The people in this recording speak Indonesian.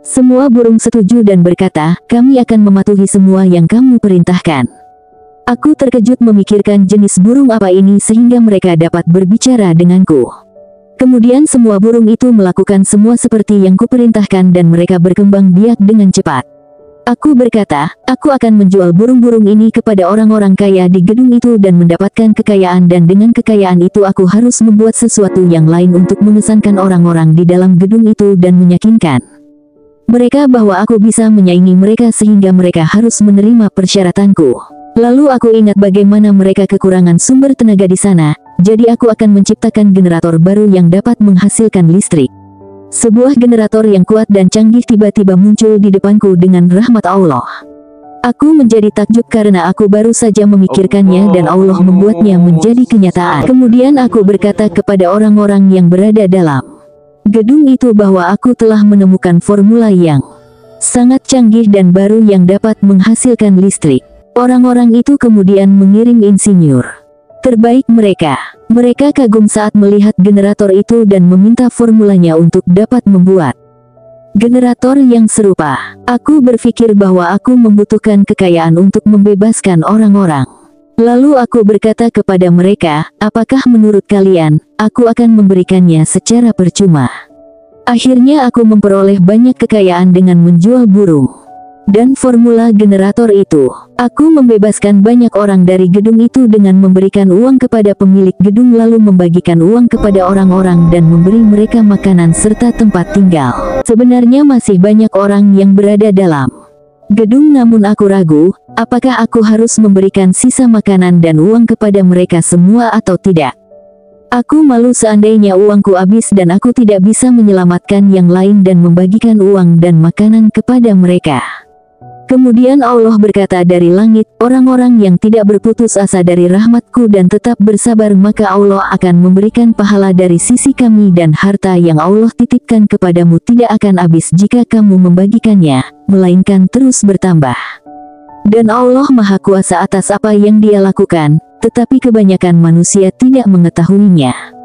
Semua burung setuju dan berkata, kami akan mematuhi semua yang kamu perintahkan. Aku terkejut memikirkan jenis burung apa ini sehingga mereka dapat berbicara denganku. Kemudian semua burung itu melakukan semua seperti yang kuperintahkan dan mereka berkembang biak dengan cepat. Aku berkata, aku akan menjual burung-burung ini kepada orang-orang kaya di gedung itu dan mendapatkan kekayaan, dan dengan kekayaan itu aku harus membuat sesuatu yang lain untuk mengesankan orang-orang di dalam gedung itu dan meyakinkan mereka bahwa aku bisa menyaingi mereka sehingga mereka harus menerima persyaratanku. Lalu aku ingat bagaimana mereka kekurangan sumber tenaga di sana, jadi aku akan menciptakan generator baru yang dapat menghasilkan listrik. Sebuah generator yang kuat dan canggih tiba-tiba muncul di depanku dengan rahmat Allah. Aku menjadi takjub karena aku baru saja memikirkannya dan Allah membuatnya menjadi kenyataan. Kemudian aku berkata kepada orang-orang yang berada dalam gedung itu bahwa aku telah menemukan formula yang sangat canggih dan baru yang dapat menghasilkan listrik. Orang-orang itu kemudian mengirim insinyur terbaik mereka. Mereka kagum saat melihat generator itu dan meminta formulanya untuk dapat membuat generator yang serupa. Aku berpikir bahwa aku membutuhkan kekayaan untuk membebaskan orang-orang. Lalu aku berkata kepada mereka, apakah menurut kalian, aku akan memberikannya secara percuma? Akhirnya aku memperoleh banyak kekayaan dengan menjual burung dan formula generator itu. Aku membebaskan banyak orang dari gedung itu dengan memberikan uang kepada pemilik gedung lalu membagikan uang kepada orang-orang dan memberi mereka makanan serta tempat tinggal. Sebenarnya masih banyak orang yang berada dalam gedung, namun aku ragu, apakah aku harus memberikan sisa makanan dan uang kepada mereka semua atau tidak. Aku malu seandainya uangku habis dan aku tidak bisa menyelamatkan yang lain dan membagikan uang dan makanan kepada mereka. Kemudian Allah berkata dari langit, orang-orang yang tidak berputus asa dari rahmatku dan tetap bersabar maka Allah akan memberikan pahala dari sisi kami dan harta yang Allah titipkan kepadamu tidak akan habis jika kamu membagikannya, melainkan terus bertambah. Dan Allah Maha Kuasa atas apa yang Dia lakukan, tetapi kebanyakan manusia tidak mengetahuinya.